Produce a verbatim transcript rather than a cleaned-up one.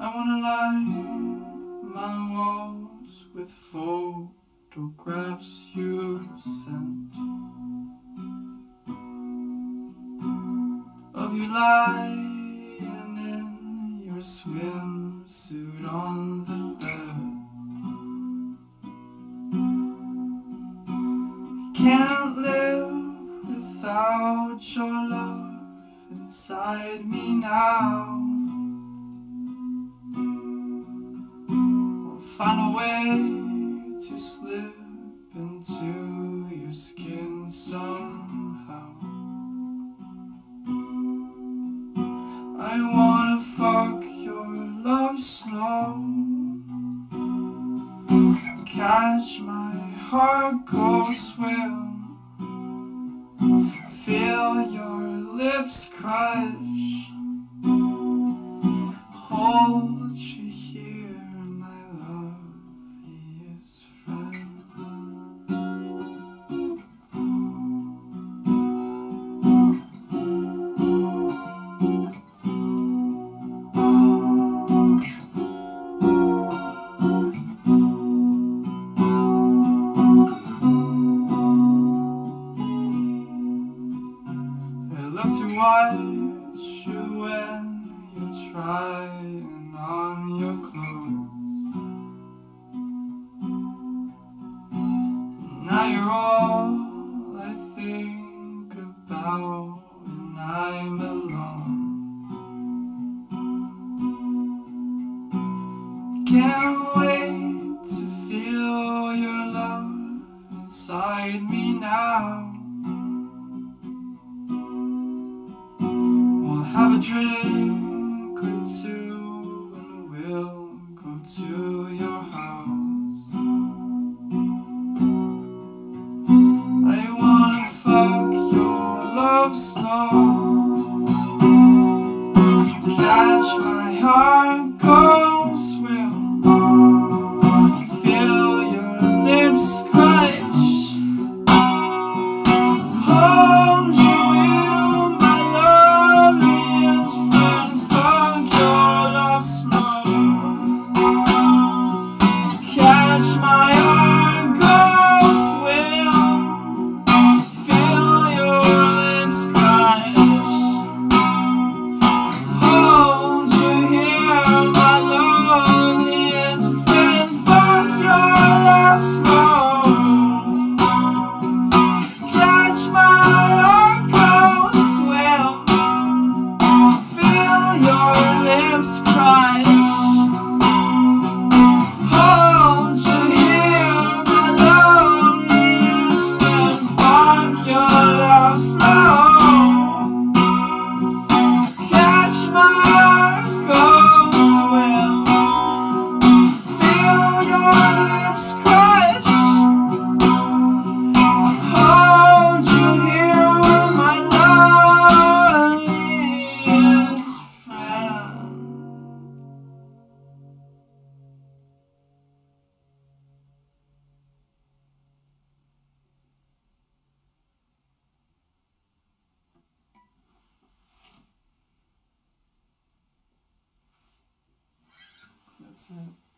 wanna line my walls with photographs you sent of you lying in your swimsuit on the bed. Can't live without your love inside me now. We'll find a way to slip into your skin somehow. I wanna fuck your love slow, catch my heart go swim, feel your lips crush, hold you here, my loveliest friend. I love to watch you when you're trying on your clothes. Now you're all I think about when I'm alone. Can't wait to feel your love inside me now. Have a drink or two and we'll go to your house. I wanna fuck your love slow, catch my heart go swim, feel your lips crush, hold you in my loveliest friend. Fuck your love slow, catch my heart go swim, feel your lips crush, hold you here, my loveliest friend. Fuck your love slow, catch my heart go swim, feel your lips crush, hold you here, my loveliest friend. Fuck your love slow, catch my heart go swim, feel your lips crush, hold you here, my loveliest friend. That's it.